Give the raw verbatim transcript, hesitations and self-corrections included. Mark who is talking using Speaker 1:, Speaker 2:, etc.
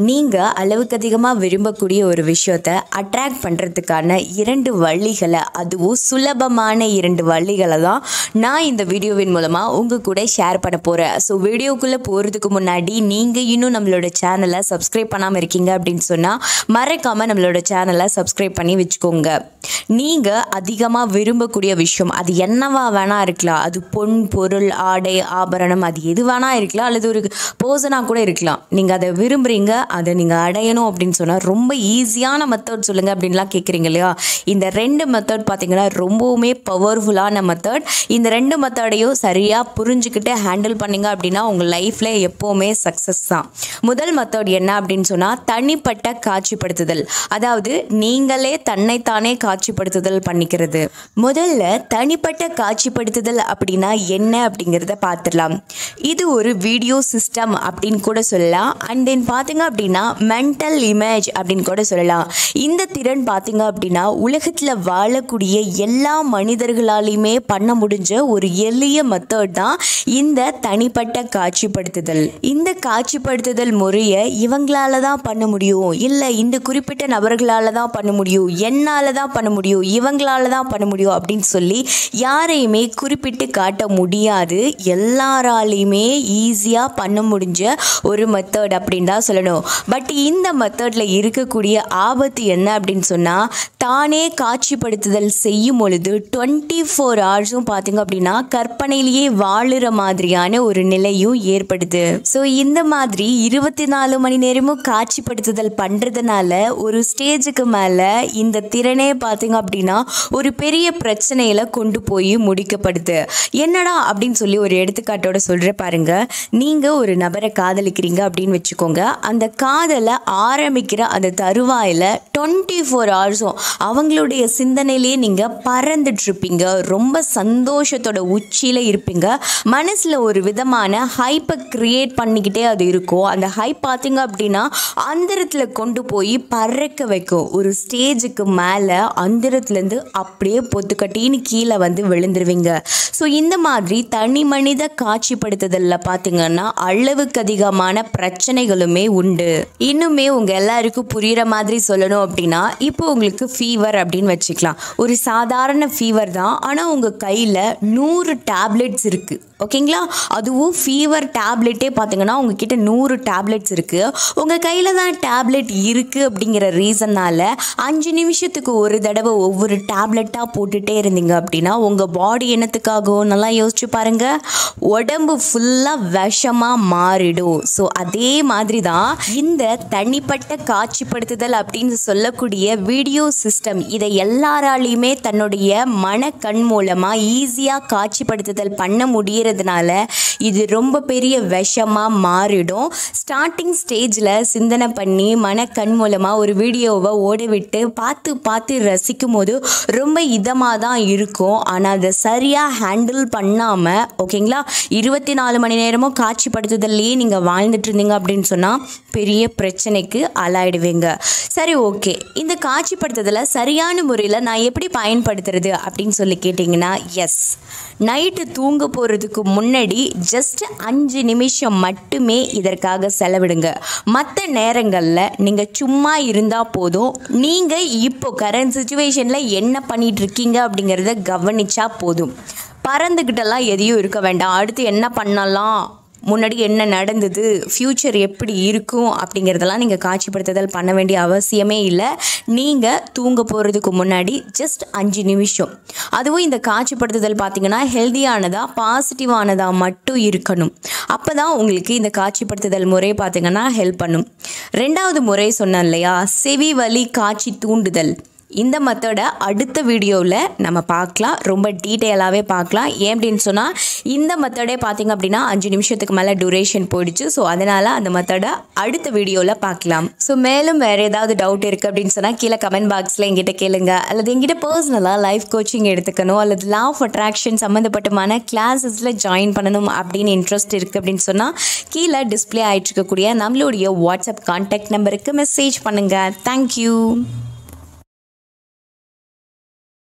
Speaker 1: நீங்க அளவுக்கு அதிகமாக விரும்பக்கூடிய ஒரு விஷயத்தை அட்ராக்ட் பண்ணுறதுக்கான இரண்டு வழிகளை, அதுவும் சுலபமான இரண்டு வழிகளை தான் நான் இந்த வீடியோவின் மூலமாக உங்கள் கூட ஷேர் பண்ண போகிறேன். ஸோ வீடியோக்குள்ளே போகிறதுக்கு முன்னாடி நீங்கள் இன்னும் நம்மளோட சேனலை சப்ஸ்கிரைப் பண்ணாமல் இருக்கீங்க அப்படின்னு சொன்னால் மறக்காமல் நம்மளோட சேனலை சப்ஸ்கிரைப் பண்ணி வச்சுக்கோங்க. நீங்கள் அதிகமாக விரும்பக்கூடிய விஷயம் அது என்னவா வேணால் இருக்கலாம். அது பொன், பொருள், ஆடை, ஆபரணம், அது எது வேணால் இருக்கலாம். அல்லது ஒரு பர்சனாக கூட இருக்கலாம். நீங்கள் அதை விரும்புகிறீங்க, அதை நீங்கள் அடையணும் அப்படின்னு சொன்னால் ரொம்ப ஈஸியான மெத்தட் சொல்லுங்கள் அப்படின்லாம் கேட்குறீங்க இல்லையா? இந்த ரெண்டு மெத்தட் பார்த்தீங்கன்னா ரொம்பவுமே பவர்ஃபுல்லான மெத்தட். இந்த ரெண்டு மெத்தடையும் சரியாக புரிஞ்சுக்கிட்டு ஹேண்டில் பண்ணிங்க அப்படின்னா உங்கள் லைஃப்பில் எப்போவுமே சக்ஸஸ் தான். முதல் மெத்தட் என்ன அப்படின்னு சொன்னால் தனிப்பட்ட காட்சிப்படுத்துதல். அதாவது நீங்களே தன்னைத்தானே காட்சிப்படுத்துதல் பண்ணிக்கிறது. முதல்ல தனிப்பட்ட காட்சிப்படுத்துதல் அப்படின்னா என்ன அப்படிங்கிறத பார்த்துடலாம். இது ஒரு வீடியோ சிஸ்டம் அப்படின்னு கூட சொல்லலாம். அண்ட் தென் பார்த்தீங்க அப்படின்னா மென்டல் இமேஜ் அப்படின்னு கூட சொல்லலாம். இந்த திறன் பார்த்தீங்க அப்படின்னா உலகத்தில் வாழக்கூடிய எல்லா மனிதர்களாலையுமே பண்ண முடிஞ்ச ஒரு எளிய மெத்தட் தான் இந்த தனிப்பட்ட காட்சிப்படுத்துதல். இந்த காட்சிப்படுத்துதல் முறையை இவங்களால தான் பண்ண முடியும், இல்லை இந்த குறிப்பிட்ட நபர்களால தான் பண்ண முடியும், என்னால் தான் பண்ண முடியும், இவங்களால தான் பண்ண முடியும் அப்படின்னு சொல்லி யாரையுமே குறிப்பிட்டு காட்ட முடியாது. எல்லாராலையுமே ஈஸியாக பண்ண முடிஞ்ச ஒரு மெத்தட் அப்படின்னு தான் சொல்லணும். பட் இந்த மெத்தடில் இருக்கக்கூடிய ஆபத்து என்ன அப்படின்னு சொன்னால் தானே காட்சிப்படுத்துதல் செய்யும் பொழுது டுவெண்ட்டி ஃபோர் ஹவர்ஸும் பார்த்தீங்க அப்படின்னா கற்பனையிலேயே வாழுற மாதிரியான ஒரு நிலையும் ஏற்படுது. ஸோ இந்த மாதிரி இருபத்தி நாலு மணி நேரமும் காட்சிப்படுத்துதல் பண்ணுறதுனால ஒரு ஸ்டேஜுக்கு மேலே இந்த திறனே பார்த்தீங்க அப்படின்னா ஒரு பெரிய பிரச்சனையில் கொண்டு போய் முடிக்கப்படுது. என்னடா அப்படின்னு சொல்லி ஒரு எடுத்துக்காட்டோட சொல்கிற பாருங்க. நீங்கள் ஒரு நபரை காதலிக்கிறீங்க அப்படின்னு வச்சுக்கோங்க. அந்த காதலை ஆரம்பிக்கிற அந்த தருவாயில் டுவெண்ட்டி ஃபோர் ஹவர்ஸும் அவங்களுடைய சிந்தனையிலேயே நீங்கள் பறந்துட்டு இருப்பீங்க. ரொம்ப சந்தோஷத்தோட உச்சியில் இருப்பீங்க. மனசில் ஒரு விதமான ஹைப்பை கிரியேட் பண்ணிக்கிட்டே அது இருக்கும். அந்த ஹைப் பார்த்தீங்க அப்படின்னா அந்தரத்தில் கொண்டு போய் பறக்க வைக்கும். ஒரு ஸ்டேஜுக்கு மேலே அந்தரத்துலேருந்து அப்படியே பொத்துக்கட்டின்னு கீழே வந்து விழுந்துருவீங்க. ஸோ இந்த மாதிரி தனி மனித காட்சிப்படுத்துதலில் பார்த்தீங்கன்னா அளவுக்கு அதிகமான பிரச்சனைகளுமே உண்டு. இன்னுமே உங்கள் எல்லாருக்கும் புரிகிற மாதிரி சொல்லணும் அப்படின்னா இப்போ உங்களுக்கு ஃபீவர் அப்படின்னு வச்சுக்கலாம். ஒரு சாதாரண ஃபீவர் தான், ஆனால் உங்கள் கையில் நூறு டேப்லெட்ஸ் இருக்குது. ஓகேங்களா? அதுவும் ஃபீவர் டேப்லெட்டே பார்த்தீங்கன்னா உங்ககிட்ட நூறு டேப்லெட்ஸ் இருக்குது. உங்கள் கையில் தான் டேப்லெட் இருக்குது அப்படிங்கிற ரீசனால் அஞ்சு நிமிஷத்துக்கு ஒரு தடவை ஒவ்வொரு டேப்லெட்டாக போட்டுகிட்டே இருந்தீங்க அப்படின்னா உங்கள் பாடி என்னத்துக்காகும் நல்லா யோசிச்சு பாருங்கள். உடம்பு ஃபுல்லாக விஷமாக மாறிடும். ஸோ அதே மாதிரி தான் இந்த தனிப்பட்ட காட்சிப்படுத்துதல் அப்படின்னு சொல்லக்கூடிய வீடியோ சிஸ்டம். இதை எல்லாராலையுமே தன்னுடைய மன கண் மூலமாக ஈஸியாக காட்சிப்படுத்துதல் பண்ண முடியறதுனால இது ரொம்ப பெரிய விஷமாக மாறிடும். ஸ்டார்டிங் ஸ்டேஜில் சிந்தனை பண்ணி மன கண் மூலமாக ஒரு வீடியோவை ஓட விட்டு பார்த்து பார்த்து ரசிக்கும் போது ரொம்ப இதமாக தான் இருக்கும். ஆனால் அதை சரியாக ஹேண்டில் பண்ணாமல் ஓகேங்களா இருபத்தி நாலு மணி நேரமும் காட்சிப்படுத்துதல்லையே நீங்கள் வாழ்ந்துட்டு இருந்தீங்க அப்படின்னு சொன்னால் பெரிய பிரச்சனைக்கு ஆளாயிடுவீங்க. சரி, ஓகே, இந்த காட்சிப்படுத்துதலை சரியான முறையில் நான் எப்படி பயன்படுத்துறது அப்படின்னு சொல்லி கேட்டிங்கன்னா, எஸ், நைட்டு தூங்க போகிறதுக்கு முன்னாடி ஜஸ்ட் அஞ்சு நிமிஷம் மட்டுமே இதற்காக செலவிடுங்க. மற்ற நேரங்களில் நீங்கள் சும்மா இருந்தால் போதும். நீங்கள் இப்போ கரண்ட் சுச்சுவேஷனில் என்ன பண்ணிகிட்டு இருக்கீங்க அப்படிங்கிறத கவனிச்சா போதும். பறந்துக்கிட்டெல்லாம் எதையும் இருக்க வேண்டாம். அடுத்து என்ன பண்ணலாம், முன்னாடி என்ன நடந்தது, ஃப்யூச்சர் எப்படி இருக்கும் அப்படிங்கிறதெல்லாம் நீங்கள் காட்சிப்படுத்துதல் பண்ண வேண்டிய அவசியமே இல்லை. நீங்கள் தூங்க போகிறதுக்கு முன்னாடி ஜஸ்ட் அஞ்சு நிமிஷம். அதுவும் இந்த காட்சிப்படுத்துதல் பார்த்திங்கன்னா ஹெல்தியானதாக பாசிட்டிவானதாக மட்டும் இருக்கணும். அப்போ தான் உங்களுக்கு இந்த காட்சிப்படுத்துதல் முறை பார்த்திங்கன்னா ஹெல்ப் பண்ணும். ரெண்டாவது முறை சொன்னேன் இல்லையா, செவி வலி காட்சி தூண்டுதல். இந்த மெத்தடை அடுத்த வீடியோவில் நம்ம பார்க்கலாம், ரொம்ப டீட்டெயிலாகவே பார்க்கலாம். ஏன் அப்படின்னு சொன்னால் இந்த மெத்தடே பார்த்திங்க அப்படின்னா அஞ்சு நிமிஷத்துக்கு மேலே டூரேஷன் போயிடுச்சு. ஸோ அதனால் அந்த மெத்தடை அடுத்த வீடியோவில் பார்க்கலாம். ஸோ மேலும் வேறு ஏதாவது டவுட் இருக்குது அப்படின்னு சொன்னால் கீழே கமெண்ட் பாக்ஸில் எங்கிட்ட கேளுங்க. அல்லது எங்கிட்ட பர்சனலாக லைஃப் கோச்சிங் எடுத்துக்கணும் அல்லது லா ஆஃப் அட்ராக்ஷன் சம்மந்தப்பட்டமான கிளாஸஸில் ஜாயின் பண்ணணும் அப்படின்னு இன்ட்ரெஸ்ட் இருக்குது அப்படின்னு சொன்னால் கீழே டிஸ்பிளே ஆகிட்டு இருக்கக்கூடிய நம்மளுடைய வாட்ஸ்அப் கான்டாக்ட் நம்பருக்கு மெசேஜ் பண்ணுங்கள். தேங்க்யூ.